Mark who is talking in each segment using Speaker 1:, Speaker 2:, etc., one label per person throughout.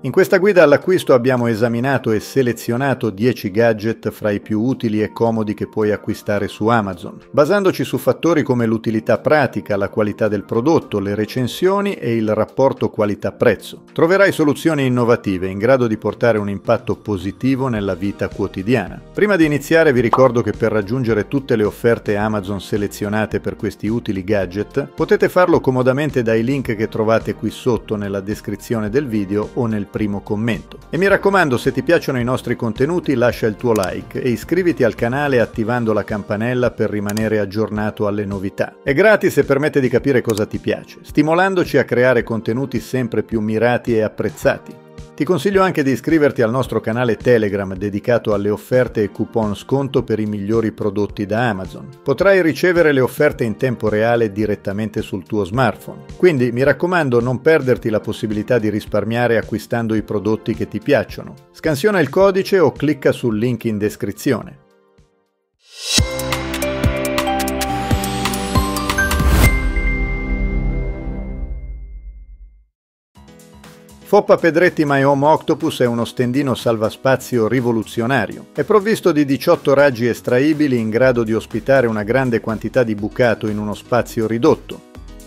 Speaker 1: In questa guida all'acquisto abbiamo esaminato e selezionato 10 gadget fra i più utili e comodi che puoi acquistare su Amazon, basandoci su fattori come l'utilità pratica, la qualità del prodotto, le recensioni e il rapporto qualità-prezzo. Troverai soluzioni innovative in grado di portare un impatto positivo nella vita quotidiana. Prima di iniziare vi ricordo che per raggiungere tutte le offerte Amazon selezionate per questi utili gadget potete farlo comodamente dai link che trovate qui sotto nella descrizione del video o nel primo commento. E mi raccomando, se ti piacciono i nostri contenuti lascia il tuo like e iscriviti al canale attivando la campanella per rimanere aggiornato alle novità. È gratis e permette di capire cosa ti piace, stimolandoci a creare contenuti sempre più mirati e apprezzati. Ti consiglio anche di iscriverti al nostro canale Telegram dedicato alle offerte e coupon sconto per i migliori prodotti da Amazon. Potrai ricevere le offerte in tempo reale direttamente sul tuo smartphone. Quindi mi raccomando, non perderti la possibilità di risparmiare acquistando i prodotti che ti piacciono. Scansiona il codice o clicca sul link in descrizione. Foppa Pedretti My Home Octopus è uno stendino salvaspazio rivoluzionario. È provvisto di 18 raggi estraibili in grado di ospitare una grande quantità di bucato in uno spazio ridotto.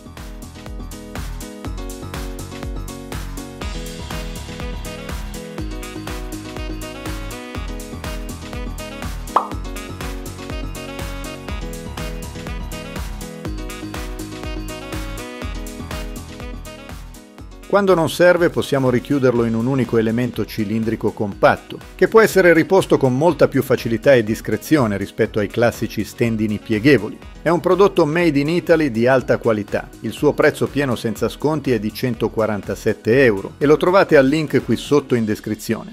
Speaker 1: Quando non serve possiamo richiuderlo in un unico elemento cilindrico compatto, che può essere riposto con molta più facilità e discrezione rispetto ai classici stendini pieghevoli. È un prodotto made in Italy di alta qualità, il suo prezzo pieno senza sconti è di 147 euro e lo trovate al link qui sotto in descrizione.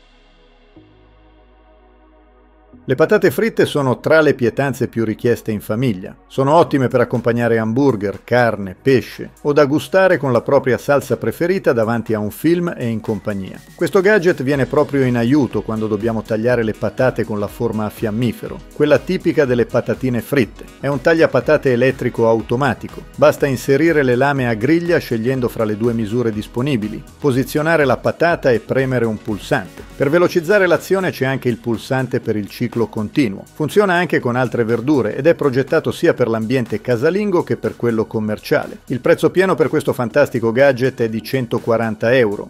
Speaker 1: Le patate fritte sono tra le pietanze più richieste in famiglia. Sono ottime per accompagnare hamburger, carne, pesce o da gustare con la propria salsa preferita davanti a un film e in compagnia. Questo gadget viene proprio in aiuto quando dobbiamo tagliare le patate con la forma a fiammifero, quella tipica delle patatine fritte. È un tagliapatate elettrico automatico. Basta inserire le lame a griglia scegliendo fra le due misure disponibili, posizionare la patata e premere un pulsante. Per velocizzare l'azione c'è anche il pulsante per il ciclo continuo. Funziona anche con altre verdure ed è progettato sia per l'ambiente casalingo che per quello commerciale. Il prezzo pieno per questo fantastico gadget è di 140 euro.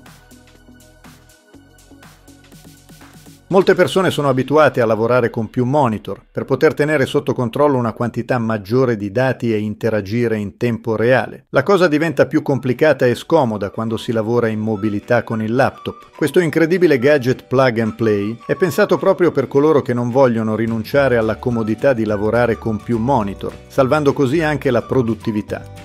Speaker 1: Molte persone sono abituate a lavorare con più monitor per poter tenere sotto controllo una quantità maggiore di dati e interagire in tempo reale. La cosa diventa più complicata e scomoda quando si lavora in mobilità con il laptop. Questo incredibile gadget plug and play è pensato proprio per coloro che non vogliono rinunciare alla comodità di lavorare con più monitor, salvando così anche la produttività.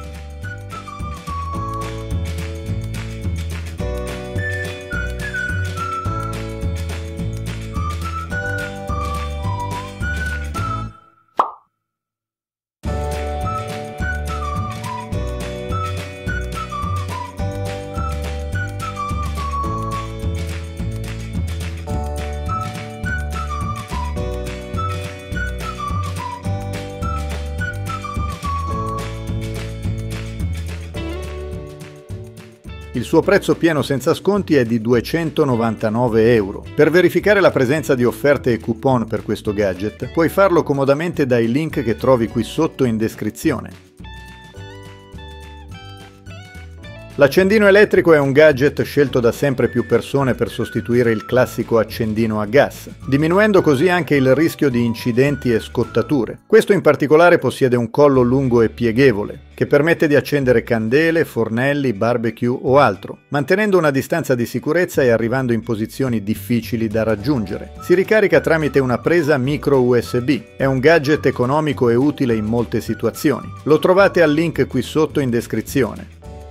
Speaker 1: Il suo prezzo pieno senza sconti è di 299 euro. Per verificare la presenza di offerte e coupon per questo gadget, puoi farlo comodamente dai link che trovi qui sotto in descrizione. L'accendino elettrico è un gadget scelto da sempre più persone per sostituire il classico accendino a gas, diminuendo così anche il rischio di incidenti e scottature. Questo in particolare possiede un collo lungo e pieghevole, che permette di accendere candele, fornelli, barbecue o altro, mantenendo una distanza di sicurezza e arrivando in posizioni difficili da raggiungere. Si ricarica tramite una presa micro USB. È un gadget economico e utile in molte situazioni. Lo trovate al link qui sotto in descrizione.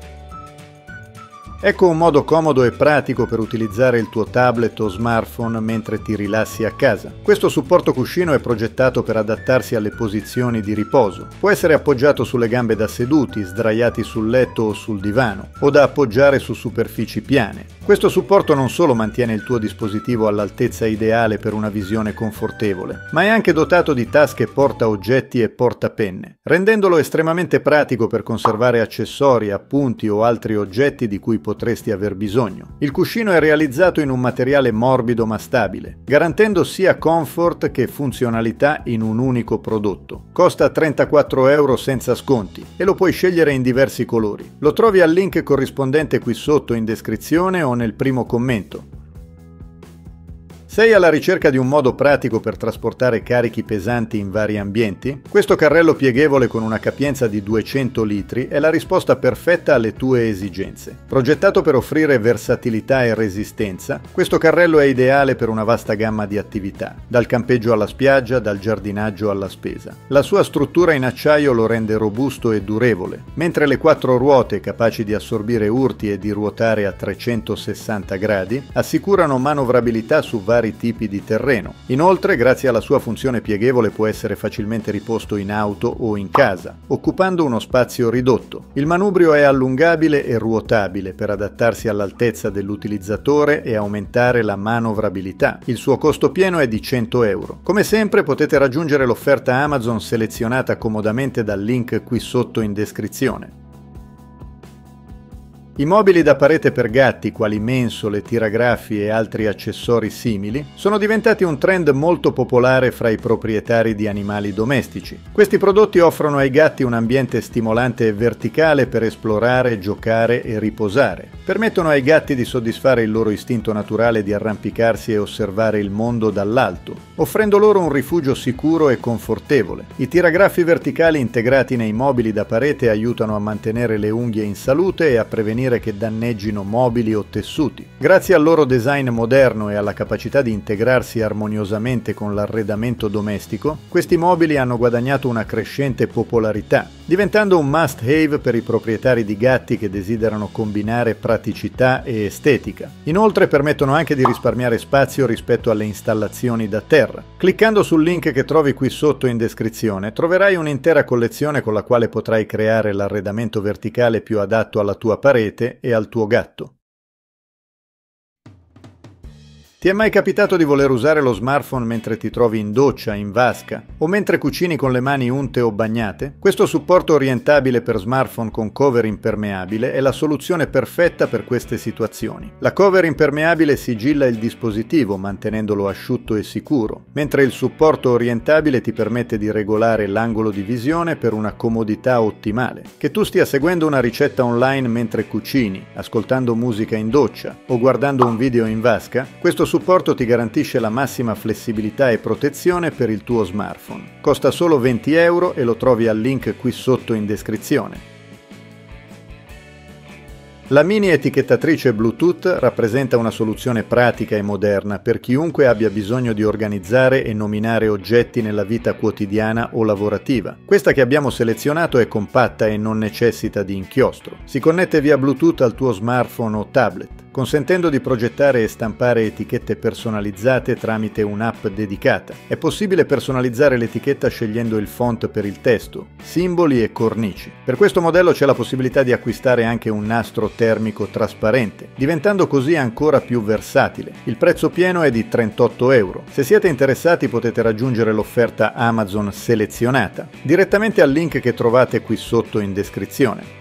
Speaker 1: Ecco un modo comodo e pratico per utilizzare il tuo tablet o smartphone mentre ti rilassi a casa. Questo supporto cuscino è progettato per adattarsi alle posizioni di riposo. Può essere appoggiato sulle gambe da seduti, sdraiati sul letto o sul divano, o da appoggiare su superfici piane. Questo supporto non solo mantiene il tuo dispositivo all'altezza ideale per una visione confortevole, ma è anche dotato di tasche porta-oggetti e portapenne, rendendolo estremamente pratico per conservare accessori, appunti o altri oggetti di cui potresti aver bisogno. Il cuscino è realizzato in un materiale morbido ma stabile, garantendo sia comfort che funzionalità in un unico prodotto. Costa 34 euro senza sconti e lo puoi scegliere in diversi colori. Lo trovi al link corrispondente qui sotto in descrizione o nel primo commento. Sei alla ricerca di un modo pratico per trasportare carichi pesanti in vari ambienti? Questo carrello pieghevole con una capienza di 200 litri è la risposta perfetta alle tue esigenze. Progettato per offrire versatilità e resistenza, questo carrello è ideale per una vasta gamma di attività, dal campeggio alla spiaggia, dal giardinaggio alla spesa. La sua struttura in acciaio lo rende robusto e durevole, mentre le 4 ruote, capaci di assorbire urti e di ruotare a 360 gradi, assicurano manovrabilità su vari tipi di terreno. Inoltre, grazie alla sua funzione pieghevole, può essere facilmente riposto in auto o in casa, occupando uno spazio ridotto. Il manubrio è allungabile e ruotabile per adattarsi all'altezza dell'utilizzatore e aumentare la manovrabilità. Il suo costo pieno è di 100 euro. Come sempre potete raggiungere l'offerta Amazon selezionata comodamente dal link qui sotto in descrizione. I mobili da parete per gatti, quali mensole, tiragraffi e altri accessori simili, sono diventati un trend molto popolare fra i proprietari di animali domestici. Questi prodotti offrono ai gatti un ambiente stimolante e verticale per esplorare, giocare e riposare. Permettono ai gatti di soddisfare il loro istinto naturale di arrampicarsi e osservare il mondo dall'alto, offrendo loro un rifugio sicuro e confortevole. I tiragraffi verticali integrati nei mobili da parete aiutano a mantenere le unghie in salute e a prevenire che danneggino mobili o tessuti. Grazie al loro design moderno e alla capacità di integrarsi armoniosamente con l'arredamento domestico, questi mobili hanno guadagnato una crescente popolarità, diventando un must-have per i proprietari di gatti che desiderano combinare praticità e estetica. Inoltre permettono anche di risparmiare spazio rispetto alle installazioni da terra. Cliccando sul link che trovi qui sotto in descrizione, troverai un'intera collezione con la quale potrai creare l'arredamento verticale più adatto alla tua parete e al tuo gatto. Ti è mai capitato di voler usare lo smartphone mentre ti trovi in doccia, in vasca o mentre cucini con le mani unte o bagnate? Questo supporto orientabile per smartphone con cover impermeabile è la soluzione perfetta per queste situazioni. La cover impermeabile sigilla il dispositivo mantenendolo asciutto e sicuro, mentre il supporto orientabile ti permette di regolare l'angolo di visione per una comodità ottimale. Che tu stia seguendo una ricetta online mentre cucini, ascoltando musica in doccia o guardando un video in vasca, questo supporto ti garantisce la massima flessibilità e protezione per il tuo smartphone. Costa solo 20 euro e lo trovi al link qui sotto in descrizione. La mini etichettatrice Bluetooth rappresenta una soluzione pratica e moderna per chiunque abbia bisogno di organizzare e nominare oggetti nella vita quotidiana o lavorativa. Questa che abbiamo selezionato è compatta e non necessita di inchiostro. Si connette via Bluetooth al tuo smartphone o tablet, consentendo di progettare e stampare etichette personalizzate tramite un'app dedicata. È possibile personalizzare l'etichetta scegliendo il font per il testo, simboli e cornici. Per questo modello c'è la possibilità di acquistare anche un nastro termico trasparente, diventando così ancora più versatile. Il prezzo pieno è di 38 euro. Se siete interessati potete raggiungere l'offerta Amazon selezionata direttamente al link che trovate qui sotto in descrizione.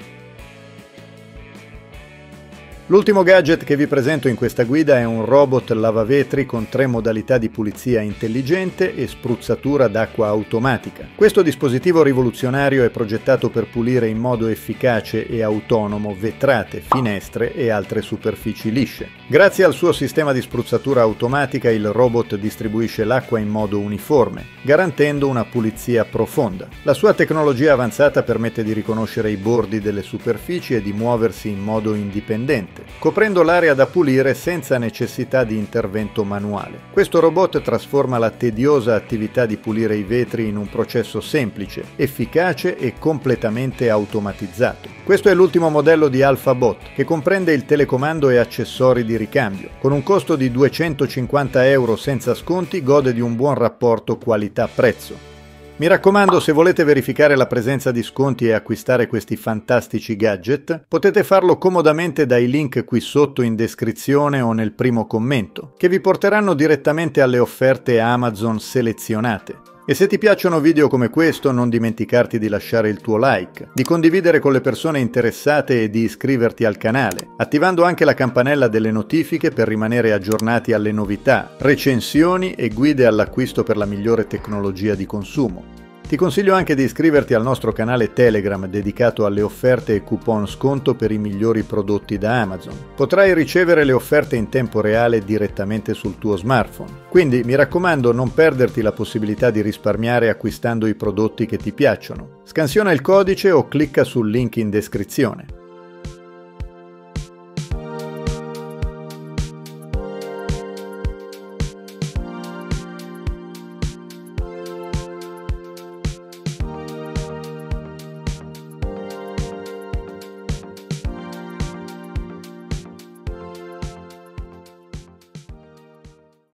Speaker 1: L'ultimo gadget che vi presento in questa guida è un robot lavavetri con 3 modalità di pulizia intelligente e spruzzatura d'acqua automatica. Questo dispositivo rivoluzionario è progettato per pulire in modo efficace e autonomo vetrate, finestre e altre superfici lisce. Grazie al suo sistema di spruzzatura automatica il robot distribuisce l'acqua in modo uniforme, garantendo una pulizia profonda. La sua tecnologia avanzata permette di riconoscere i bordi delle superfici e di muoversi in modo indipendente, coprendo l'area da pulire senza necessità di intervento manuale. Questo robot trasforma la tediosa attività di pulire i vetri in un processo semplice, efficace e completamente automatizzato. Questo è l'ultimo modello di AlphaBot, che comprende il telecomando e accessori di ricambio. Con un costo di 250 euro senza sconti, gode di un buon rapporto qualità-prezzo. Mi raccomando, se volete verificare la presenza di sconti e acquistare questi fantastici gadget, potete farlo comodamente dai link qui sotto in descrizione o nel primo commento, che vi porteranno direttamente alle offerte Amazon selezionate. E se ti piacciono video come questo, non dimenticarti di lasciare il tuo like, di condividere con le persone interessate e di iscriverti al canale, attivando anche la campanella delle notifiche per rimanere aggiornati alle novità, recensioni e guide all'acquisto per la migliore tecnologia di consumo. Ti consiglio anche di iscriverti al nostro canale Telegram dedicato alle offerte e coupon sconto per i migliori prodotti da Amazon. Potrai ricevere le offerte in tempo reale direttamente sul tuo smartphone. Quindi mi raccomando, non perderti la possibilità di risparmiare acquistando i prodotti che ti piacciono. Scansiona il codice o clicca sul link in descrizione.